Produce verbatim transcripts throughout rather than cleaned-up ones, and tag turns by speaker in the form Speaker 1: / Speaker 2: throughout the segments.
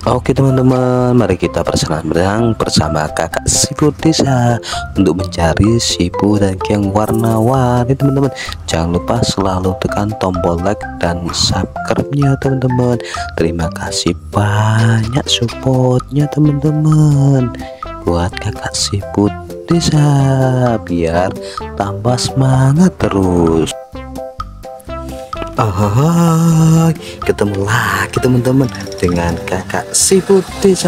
Speaker 1: Oke teman-teman, mari kita bersenang-senang bersama kakak siput desa untuk mencari siput dan yang warna-warni teman-teman. Jangan lupa selalu tekan tombol like dan subscribe-nya teman-teman. Terima kasih banyak supportnya teman-teman buat kakak siput desa biar tambah semangat terus. Oh, ketemu lagi teman-teman dengan kakak siput desa.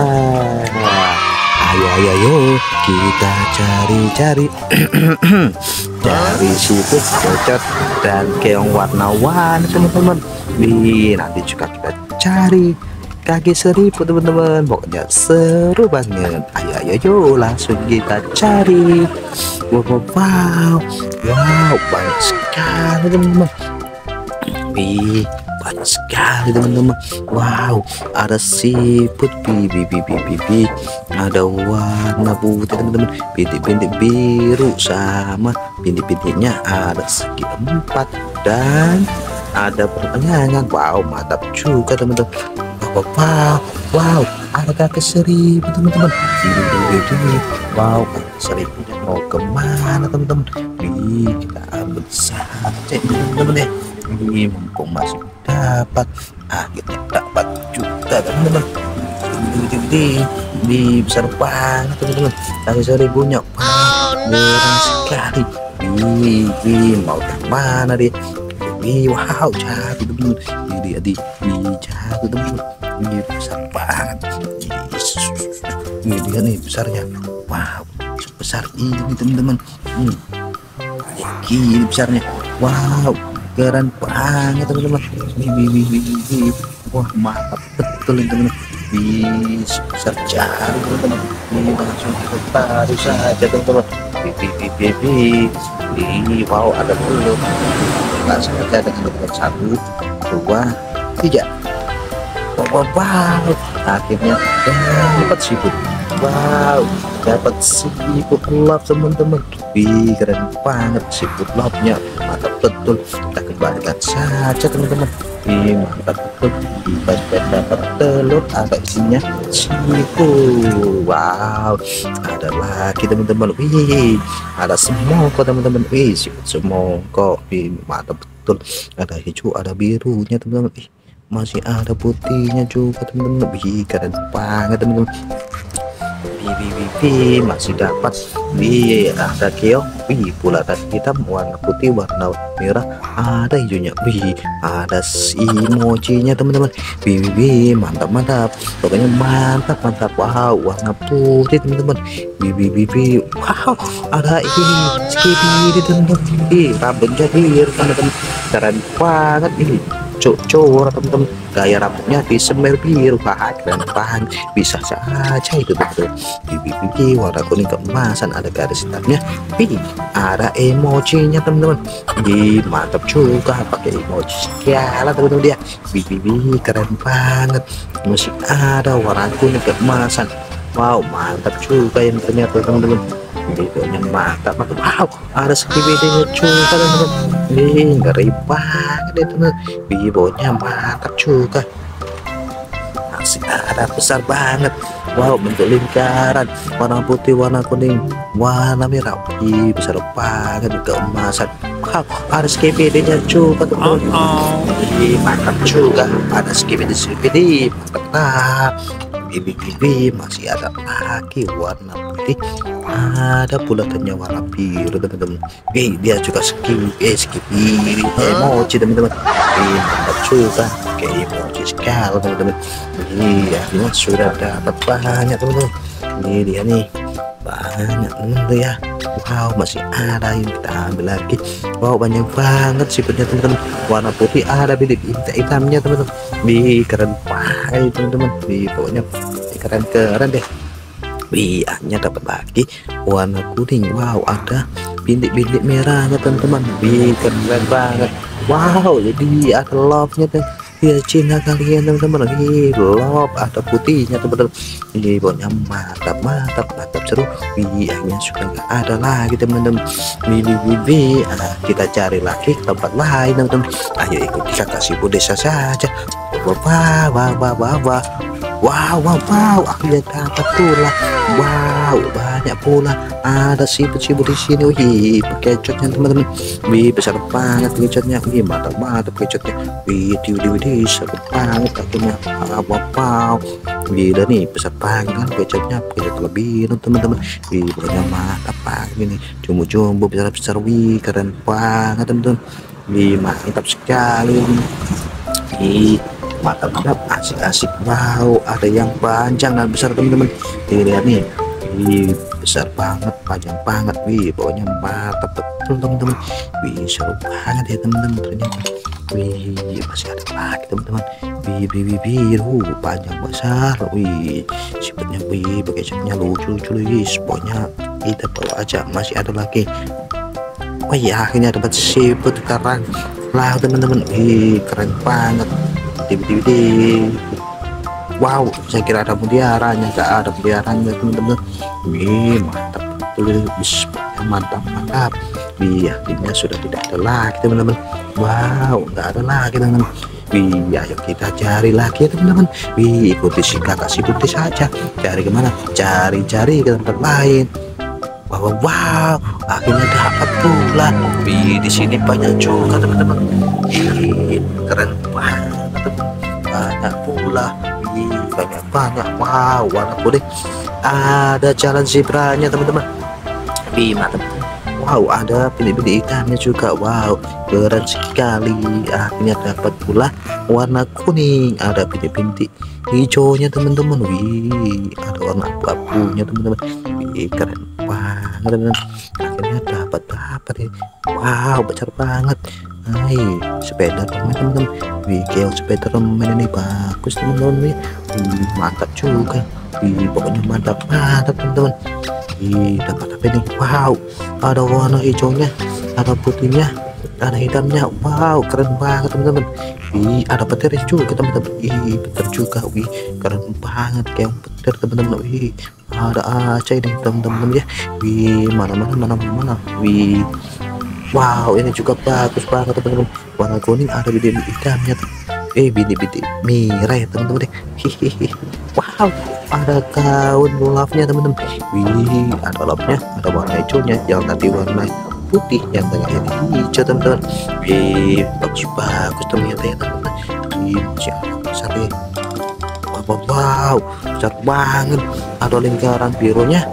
Speaker 1: Ayo ayo ayo kita cari-cari cari siput bocor dan keong warna-warni teman-teman. Nih nanti juga kita cari kaki seribu teman-teman, pokoknya seru banget. Ayo ayo ayo langsung kita cari. Wow wow wow, wow banyak sekali teman-teman. Wih, banyak sekali teman-teman. Wow, ada siput bibi bibi bibi, ada warna putih teman-teman, bintik-bintik biru sama bintik-bintiknya ada segi empat dan ada perpanjangan. Wow, mantap juga teman-teman. Wow, wow, wow, ada kaki seribu teman-teman. Wow, seribunya mau kemana teman-teman? Wih, kita ambil saja teman-teman ya. Ini mumpung masih dapat, ah kita dapat juga teman-teman. Ini ini besar banget teman-teman, kaki seribunya murah sekali. Wih, mau kemana dia? Wih, wow, jatuh teman-teman. Ini dia di, jatuh teman-teman. Ini besar banget. Ini dia nih besarnya. Wow, sebesar ini teman-teman. Hmm. Ini besarnya. Wow, keren banget teman-teman. Wah, mantap betul ini teman-teman. Bisa besar jari teman-teman. Ini langsung kita taruh saja teman-teman. Bibi, ini wow, ada belum? Langsung saja dengan teman satu, dua, tiga. Wow, wow, akhirnya dapat siput. Wow, dapat siput lap teman-teman. Wih, keren banget siput lapnya, mantap betul. Kita kembalikan saja teman-teman. Wih, mantap betul. Kita sudah dapat telur, ada isinya siput. Wow, ada lagi teman-teman. Wih, ada semongko teman-teman. Wih, siput semongko. Wih, mantap betul. Ada hijau, ada birunya teman-teman. Wih, masih ada putihnya juga teman-teman. Wih, keren banget teman-teman. Wih, wih, wih, masih dapat. Wih, ada keong. Wih, bulatan hitam, warna putih, warna merah, ada hijaunya. Wih, ada emojinya teman-teman. Wih, wih, wih, mantap mantap, pokoknya mantap mantap. Wow, warna putih teman-teman. Wih, wih, wih, wih, wow, ada ini skibidi teman-teman. Ih, rambutnya biru teman-teman, keren banget ini. Cocok teman-teman, gaya rambutnya disemir biru. Wah, keren banget, bisa saja itu betul. Bibi warna kuning keemasan, ada garis hitamnya. Wih, ada emojinya teman-teman. Wih, mantap juga pakai emoji segala teman-teman dia. Bibi keren banget, masih ada warna kuning keemasan. Wow, mantap juga yang ternyata teman-teman. Videonya mantap banget. Wow, ada skibidi juga teman-teman. Ih, ngeri banget ya teman. Videonya mantap juga, masih ada besar banget. Wow, bentuk lingkaran, warna putih, warna kuning, warna merah. Ih, besar banget, keemasan. Wow, ada skibidi-nya juga teman-teman. Ih, mantap juga, ada skibidi skibidi mantap. Bibi masih ada lagi warna putih, ada bulatannya warna biru teman-teman. Eh, dia juga skip eh skip emoji teman-teman. Eh, mantap juga pakai emoji sekali teman-teman. Iya, ini sudah dapat banyak teman-teman. Ini dia nih, banyak teman-teman ya. Wow, masih ada yang kita ambil lagi. Wow, banyak banget siputnya teman-teman. Warna putih, ada bintik hitamnya teman-teman. Wih, keren banget teman-teman. Wih, pokoknya keren-keren deh. Wih, hanya dapat lagi warna kuning. Wow, ada bintik-bintik merahnya teman-teman. Wih, keren banget. Wow, jadi ada love-nya tuh. Ya, Cina kalian teman-teman. Wih, love, ada putihnya teman-teman. Ini pokoknya mantap, mantap, mantap seru. Wih, hanya sudah nggak ada lagi teman-teman. Wih, wih, wih. Nah, kita cari lagi ke tempat lain teman-teman. Ayo ikuti kakak siput desa saja. Wah, wah, wah, wah, wah. wow wow wow, akhirnya dapat pula. Wow, banyak pula. Ada siput-siput di sini. Wih, bekecotnya teman-teman. Wih, besar banget bekecotnya. Wih, mantap banget bekecotnya. Wih, di di di seru banget akhirnya. Ah, wow wow. Wih, dan nih besar banget kan bekecotnya. Bekecot lebih teman-teman. Wih, pokoknya mantap banget ini. Jumbo-jumbo besar-besar. Wih, keren banget teman-teman. Wih, mantap sekali. Wih, mantap mantap, asik-asik. Wow, ada yang panjang dan besar teman-teman. Lihat nih, wih, besar banget, panjang banget. Wih, pokoknya mantap betul teman-teman. Wih, seru banget ya teman-teman ternyata. Wih, masih ada lagi teman-teman. Wih, wih, wih, biru, panjang besar. Wih, siputnya, wih, bekecotnya lucu-lucu guys. Pokoknya kita bawa aja, masih ada lagi. Oh iya, akhirnya dapat siput karang lah teman-teman. Wih, keren banget. Tiba-tiba, wow, saya kira ada mutiaranya, nggak ada mutiaranya teman-teman. Wih, mantap betul, mantap mantap. Wih, akhirnya sudah tidak ada lagi teman-teman. Wow, nggak ada lagi teman-teman. Wih, ayo kita cari lagi ya teman-teman. Wih, ikuti si kakak si putih saja. Cari kemana? Cari-cari ke tempat lain. Wow, wow, akhirnya dapat pula. Wih, di sini banyak juga teman-teman. Ih, keren banget, banyak pula. Wih, banyak banyak. Wow, warna kuning. Ada jalan zebranya teman-teman. Wih, mantap. Wow, ada bintik-bintik hitamnya juga. Wow, keren sekali. Akhirnya dapat pula warna kuning. Ada bintik-bintik hijaunya teman-teman. Wih, ada warna abu-abunya teman-teman. Wih, keren banget teman-teman. Akhirnya dapat dapat ini. Wow, besar banget. Hai, sepeda teman-teman. Wih, keong sepeda teman ini bagus teman-teman. Wih, mantap juga. Wih, pokoknya mantap mantap teman-teman. Wih, dapat apa ini? Wow, ada warna hijaunya, ada putihnya, ada hitamnya. Wow, keren banget teman-teman. Wih, ada petir juga teman-teman. Ih, petir juga. Wih, keren banget kayak petir teman-teman. Wih, ada aja ini teman-teman ya. Wih, mana mana mana mana. Wih, wow, ini juga bagus banget teman-teman. Warna kuning, ada bintik hitamnya. Eh, bintik-bintik merah ya teman-teman. Hihihi. Wow, ada gaun love-nya teman-teman. Wih, ada love-nya, ada warna hijaunya, yang tadi warna putih, yang tengah ini hijau teman-teman. Wih, bagus-bagus ternyata ya teman-teman. Wih, siapa besar ya. Wow, wow, wow, besar banget. Ada lingkaran birunya,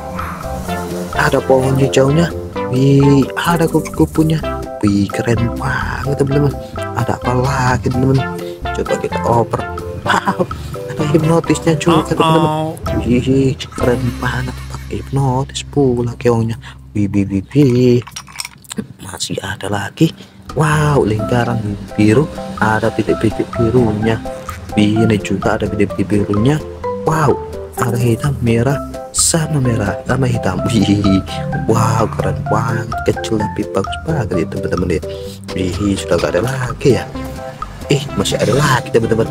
Speaker 1: ada pohon hijaunya. Wih, ada kupu-kupunya. Wih, keren banget teman-teman. Ada apa lagi teman-teman? Coba kita oper. Wow, ada hipnotisnya juga teman-teman. Wih, keren banget, pakai hipnotis pula keongnya. Wih, wih, wih, wih. Masih ada lagi. Wow, lingkaran biru, ada bintik-bintik birunya. Wih, ini juga ada bintik-bintik birunya. Wow, ada hitam, merah, sama merah sama hitam. Wih, wow, keren banget, kecil tapi bagus banget ya teman-teman ya. Wih, sudah gak ada lagi ya. Eh, masih ada lagi teman-teman.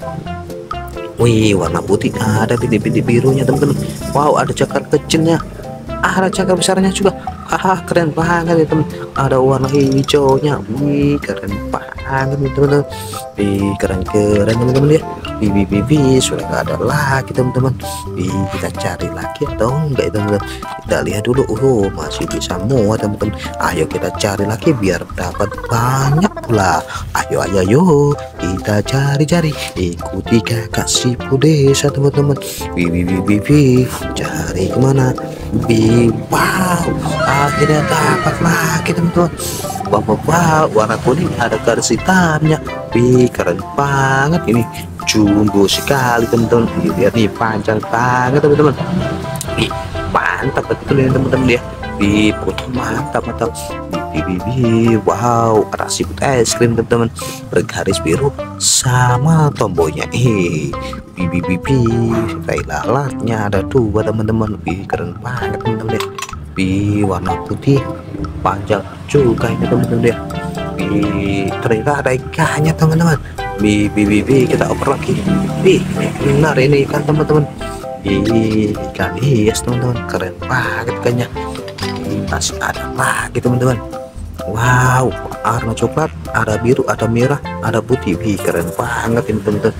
Speaker 1: Wih, warna putih, ada bintik-bintik birunya teman-teman. Wow, ada cakar kecilnya, ada cakar besarnya juga. Ah, keren banget ya teman. Ada warna hijaunya. Wih, keren banget teman-teman. Wih, keren-keren teman-teman ya. Wih, wih, wih, wih, sudah gak ada lagi teman-teman. Wih, kita cari lagi atau enggak teman-teman? Kita lihat dulu. Oh, masih bisa muat teman-teman. Ayo kita cari lagi biar dapat banyak pula. Ayo, ayo, ayo, kita cari-cari. Ikuti kakak si desa teman-teman. Wih, wih, wih, wih, wih, cari kemana? Wih, wow, akhirnya dapat lagi teman-teman. Wow, wow, wow, warna kuning, ada garis hitamnya. Wih, keren banget ini, jumbo sekali teman-teman. Lihat nih, panjang banget teman-teman. Wih, mantap betul ya teman-teman ya. Wih, pokoknya mantap mantap. Wih, wih, wih, wow, ada siput es krim teman-teman, bergaris biru sama tombolnya. Eh, wih, wih, wih, wih, tai lalatnya ada dua teman-teman. Wih, keren banget teman-teman ya. Wih, warna putih, panjang juga ini teman-teman ya. Wih, ternyata ada ikannya teman-teman. Wih, wih, wih, wih, kita oper lagi. Wih, benar ini ikan teman-teman. Wih, ikan hias teman-teman, keren banget ikannya. Wih, masih ada lagi teman-teman. Wow, warna coklat, ada biru, ada merah, ada putih. Wih, keren banget ini teman-teman.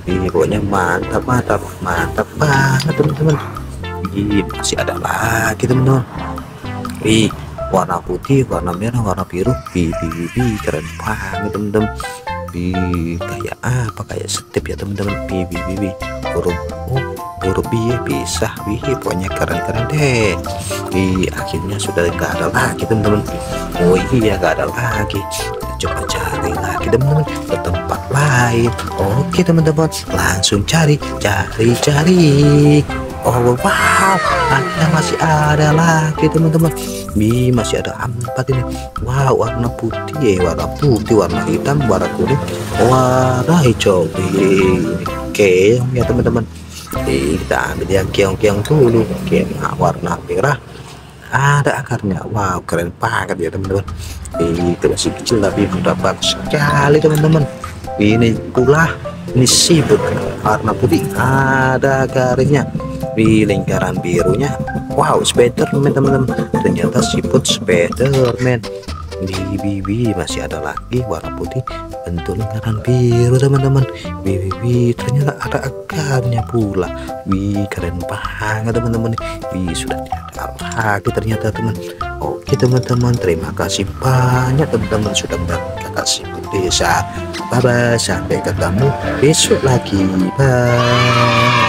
Speaker 1: Ini pokoknya mantap mantap mantap banget teman-teman. Ih, masih ada lagi teman-teman. Ih, warna putih, warna merah, warna biru. Ih, ih, ih, ih, keren banget teman-teman. Ih, kayak apa, kayak step ya teman-teman. Ih, ih, ih, ih. huruf oh, huruf B bisa. Wih, pokoknya keren-keren deh. Ih, akhirnya sudah enggak ada lagi teman-teman. Oh iya, enggak ada lagi. Kita coba cari lagi teman-teman ke tempat lain. Oke teman-teman, langsung cari cari cari. Oh wow, akhirnya masih ada lagi teman-teman. Ih, masih ada empat ini. Wow, warna putih, warna putih, warna hitam, warna kuning, warna hijau. Ini keong ya teman-teman. Ih, kita ambil yang keong-keong dulu. Keong warna merah, ada akarnya. Wow, keren banget ya teman-teman. Itu masih kecil tapi udah bagus sekali teman-teman. Ini pula ini siput warna putih, ada garisnya. Di lingkaran birunya, wow, Spiderman teman-teman. Ternyata siput Spiderman. Di bibi masih ada lagi warna putih bentuk lingkaran biru teman-teman. Bibi ternyata ada akarnya pula. Wih, keren banget teman-teman. Wih, sudah ada lagi ternyata teman. Oke teman-teman, terima kasih banyak teman-teman sudah menonton Kakak Siput Desa. Bye bye, sampai ketemu besok lagi. Bye.